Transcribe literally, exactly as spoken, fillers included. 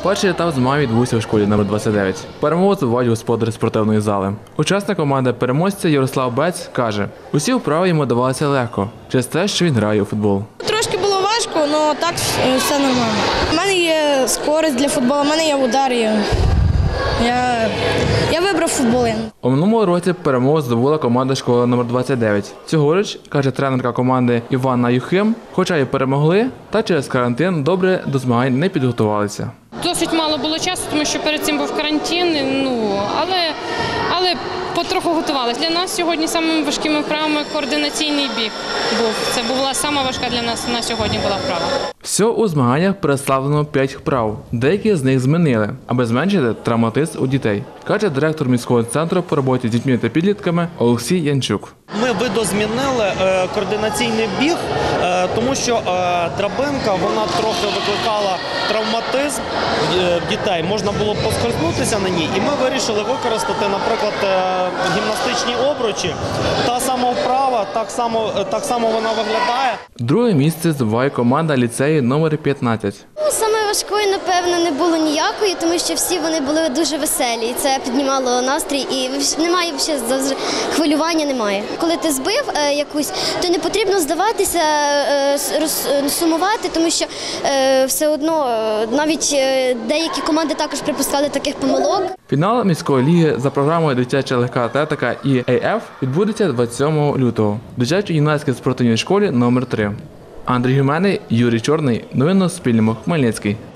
Перший етап змагань відбувся у школі номер двадцять дев'ять. Перемогу здобувають господарі спортивної зали. Учасник команди переможця Ярослав Бець каже, усі вправи йому давалися легко, через те, що він грає у футбол. Трошки було важко, але так все нормально. У мене є скорість для футболу, у мене є удар. Я, я, я вибрав футбол. У минулому році перемогу здобула команда школи номер двадцять дев'ять. Цьогоріч, каже тренерка команди Іванна Юхим, хоча й перемогли, та через карантин добре до змагань не підготувалися. Досить мало було часу, тому що перед цим був карантин, ну, але, але потроху готувалися. Для нас сьогодні самими важкими вправами координаційний біг був. Це була сама важка для нас на сьогодні була вправа. Всього у змаганнях представлено п'ять вправ. Деякі з них змінили, аби зменшити травматизм у дітей, каже директор міського центру по роботі з дітьми та підлітками Олексій Янчук. Ми видозмінили е, координаційний біг, е, тому що е, драбинка вона трохи викликала травматизм в дітей. Можна було поскользнутися на ній, і ми вирішили використати, наприклад, е, гімнастичні обручі. Та сама вправа, так само, так само вона виглядає. Друге місце здобуває команда ліцею номер п'ятнадцять. Саме важкої, напевно, не було ніякої, тому що всі вони були дуже веселі. І це піднімало настрій, і немає ще хвилювання немає. Коли ти збив е, якусь, то не потрібно здаватися, е, роз, сумувати, тому що е, все одно е, навіть е, деякі команди також припускали таких помилок. Фінал міської ліги за програмою «Дитяча легка атлетика» і ей еф відбудеться двадцять сьомого лютого в дитячо-юнацькій спортивній школі номер три. Андрій Гюменний, Юрій Чорний. Новини на Суспільному. Хмельницький.